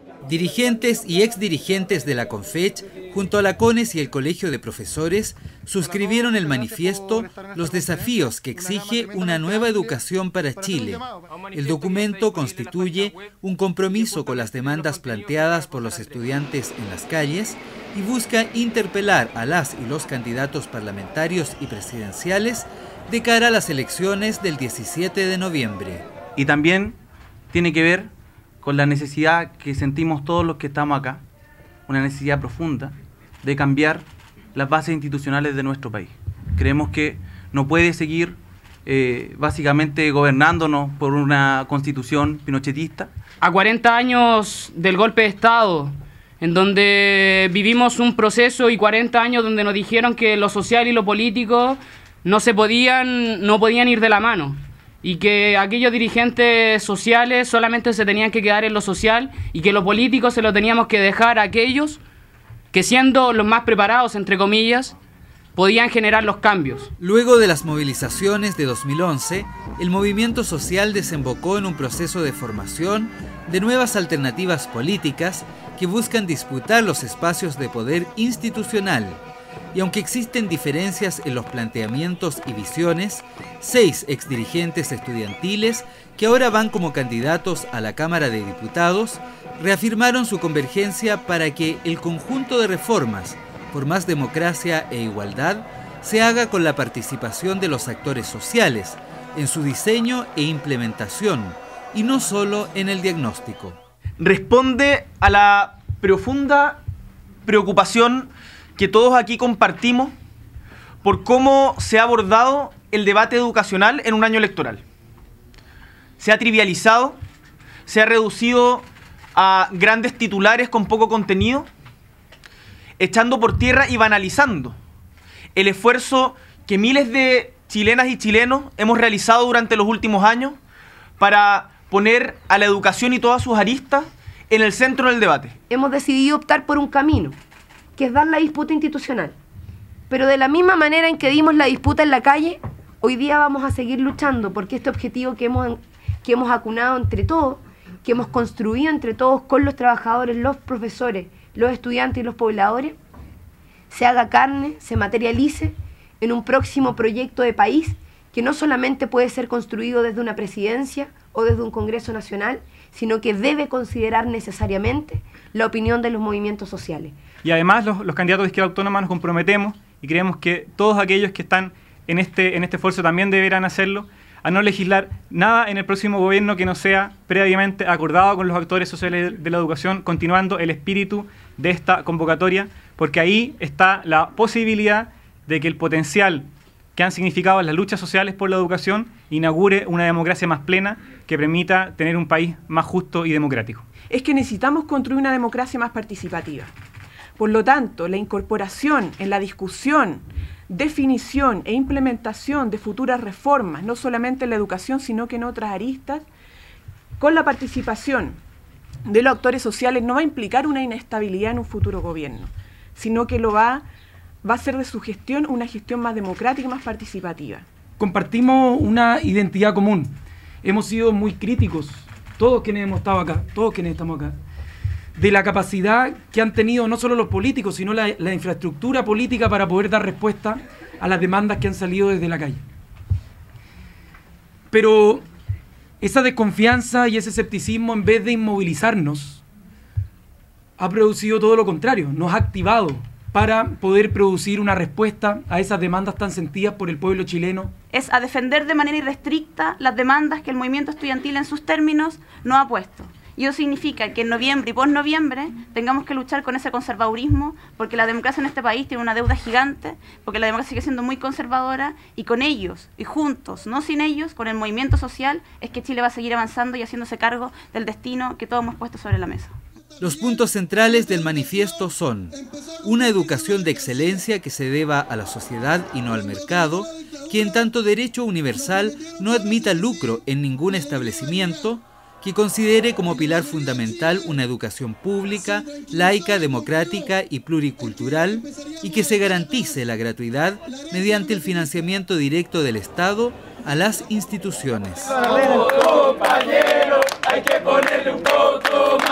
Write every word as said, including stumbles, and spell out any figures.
Dirigentes y exdirigentes de la CONFECH, junto a la CONES y el Colegio de Profesores, suscribieron el manifiesto Los desafíos que exige una nueva educación para Chile. El documento constituye un compromiso con las demandas planteadas por los estudiantes en las calles y busca interpelar a las y los candidatos parlamentarios y presidenciales de cara a las elecciones del diecisiete de noviembre. Y también tiene que ver con la necesidad que sentimos todos los que estamos acá, una necesidad profunda de cambiar las bases institucionales de nuestro país. Creemos que no puede seguir eh, básicamente gobernándonos por una constitución pinochetista. A cuarenta años del golpe de Estado, en donde vivimos un proceso y cuarenta años donde nos dijeron que lo social y lo político no se podían, no podían ir de la mano, y que aquellos dirigentes sociales solamente se tenían que quedar en lo social y que los políticos se lo teníamos que dejar a aquellos que, siendo los más preparados, entre comillas, podían generar los cambios. Luego de las movilizaciones de dos mil once, el movimiento social desembocó en un proceso de formación de nuevas alternativas políticas que buscan disputar los espacios de poder institucional. Y aunque existen diferencias en los planteamientos y visiones, seis exdirigentes estudiantiles que ahora van como candidatos a la Cámara de Diputados reafirmaron su convergencia para que el conjunto de reformas por más democracia e igualdad se haga con la participación de los actores sociales en su diseño e implementación y no solo en el diagnóstico. Responde a la profunda preocupación que todos aquí compartimos por cómo se ha abordado el debate educacional en un año electoral. Se ha trivializado, se ha reducido a grandes titulares con poco contenido, echando por tierra y banalizando el esfuerzo que miles de chilenas y chilenos hemos realizado durante los últimos años para poner a la educación y todas sus aristas en el centro del debate. Hemos decidido optar por un camino, que es dar la disputa institucional. Pero de la misma manera en que dimos la disputa en la calle, hoy día vamos a seguir luchando porque este objetivo que hemos, que hemos acunado entre todos, que hemos construido entre todos con los trabajadores, los profesores, los estudiantes y los pobladores, se haga carne, se materialice en un próximo proyecto de país que no solamente puede ser construido desde una presidencia o desde un Congreso Nacional, sino que debe considerar necesariamente la opinión de los movimientos sociales. Y además los, los candidatos de Izquierda Autónoma nos comprometemos y creemos que todos aquellos que están en este, en este esfuerzo también deberán hacerlo, a no legislar nada en el próximo gobierno que no sea previamente acordado con los actores sociales de la educación, continuando el espíritu de esta convocatoria, porque ahí está la posibilidad de que el potencial que han significado las luchas sociales por la educación inaugure una democracia más plena que permita tener un país más justo y democrático. Es que necesitamos construir una democracia más participativa. Por lo tanto, la incorporación en la discusión, definición e implementación de futuras reformas, no solamente en la educación, sino que en otras aristas, con la participación de los actores sociales, no va a implicar una inestabilidad en un futuro gobierno, sino que lo va, va a hacer de su gestión una gestión más democrática y más participativa. Compartimos una identidad común. Hemos sido muy críticos, todos quienes hemos estado acá, todos quienes estamos acá, de la capacidad que han tenido no solo los políticos, sino la, la infraestructura política para poder dar respuesta a las demandas que han salido desde la calle. Pero esa desconfianza y ese escepticismo, en vez de inmovilizarnos, ha producido todo lo contrario, nos ha activado para poder producir una respuesta a esas demandas tan sentidas por el pueblo chileno. Es a defender de manera irrestricta las demandas que el movimiento estudiantil en sus términos nos ha puesto. Y eso significa que en noviembre y post-noviembre tengamos que luchar con ese conservadurismo, porque la democracia en este país tiene una deuda gigante, porque la democracia sigue siendo muy conservadora, y con ellos, y juntos, no sin ellos, con el movimiento social, es que Chile va a seguir avanzando y haciéndose cargo del destino que todos hemos puesto sobre la mesa. Los puntos centrales del manifiesto son una educación de excelencia que se deba a la sociedad y no al mercado, que en tanto derecho universal no admita lucro en ningún establecimiento, que considere como pilar fundamental una educación pública, laica, democrática y pluricultural, y que se garantice la gratuidad mediante el financiamiento directo del Estado a las instituciones. Compañero, hay que ponerle un poco más.